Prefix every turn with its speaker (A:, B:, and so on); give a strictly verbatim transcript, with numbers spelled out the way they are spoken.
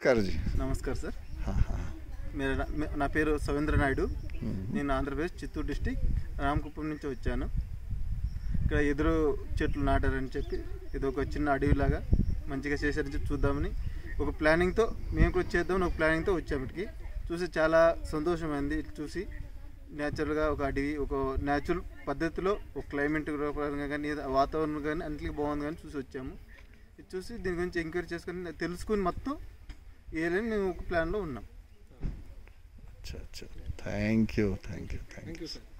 A: नमस्कार जी।
B: नमस्कार सर।
A: हाँ हाँ
B: मेरा నా పేరు సవేంద్ర నాయుడు. నేను ఆంధ్రప్రదేశ్ చిత్తూరు డిస్ట్రిక్ట్ రామకుప్పం నుంచి వచ్చాను. ఇక్కడ ఎదురు చెట్లు నాటారని చెప్పి ఇది ఒక చిన్న అడవిలాగా మంచిగా చేశారని చెప్పి చూద్దామని ఒక ప్లానింగ్తో మేము కూడా చేద్దామని ఒక ప్లానింగ్తో వచ్చామటికి చూసి చాలా సంతోషమైంది. చూసి న్యాచురల్గా ఒక అడవి ఒక న్యాచురల్ పద్ధతిలో ఒక క్లైమేట్ పరంగా కానీ వాతావరణం కానీ అన్నింటికి బాగుంది కానీ చూసి వచ్చాము. ఇది చూసి దీని గురించి ఎంక్వైరీ చేసుకొని తెలుసుకుని మొత్తం ఏలని మేము ఒక ప్లాన్లో ఉన్నాం.
A: अच्छा अच्छा thank you thank you thank you
C: sir.